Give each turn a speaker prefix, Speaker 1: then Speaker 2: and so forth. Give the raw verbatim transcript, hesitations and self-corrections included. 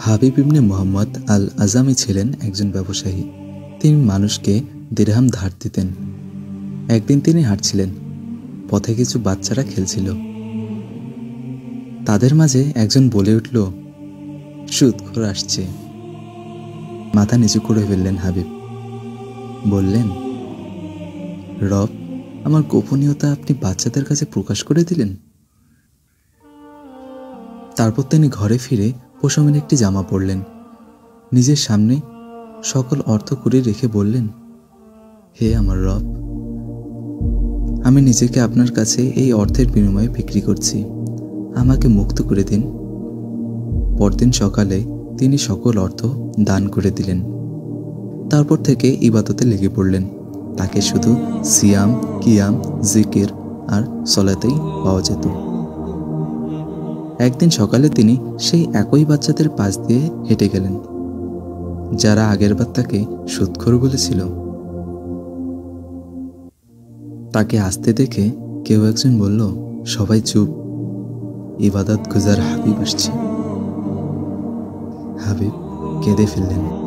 Speaker 1: হাবিব ইবনে মুহাম্মদ আল আজামি ছিলেন একজন ব্যবসায়ী। তিনি মানুষকে দিরহাম ধার দিতেন। একদিন তিনি হাঁটছিলেন, পথে কিছু বাচ্চারা খেলছিল। তাদের মাঝে একজন বলে উঠল, সুদখোর আসছে। মাথা নিচু করে ফেললেন হাবিব। বললেন, রব, আমার গোপনীয়তা আপনি বাচ্চাদের কাছে প্রকাশ করে দিলেন। তারপর তিনি ঘরে ফিরে পশমের একটি জামা পরলেন, নিজের সামনে সকল অর্থ করে রেখে বললেন, হে আমার রব, আমি নিজেকে আপনার কাছে এই অর্থের বিনিময়ে বিক্রি করছি, আমাকে মুক্ত করে দিন। পরদিন সকালে তিনি সকল অর্থ দান করে দিলেন। তারপর থেকে ইবাদতে লেগে পড়লেন। তাকে শুধু সিয়াম, কিয়াম, জিকির আর সলাতেই পাওয়া যেত। একদিন সকালে তিনি সেই একই বাচ্চাদের পাশ দিয়ে হেঁটে গেলেন, যারা আগেরবার তাকে সুদখোর বলেছিল। তাকে আসতে দেখে কেউ একজন বলল, সবাই চুপ, ইবাদত গুজার হাবিব আসছে। হাবিব কেঁদে ফেললেন।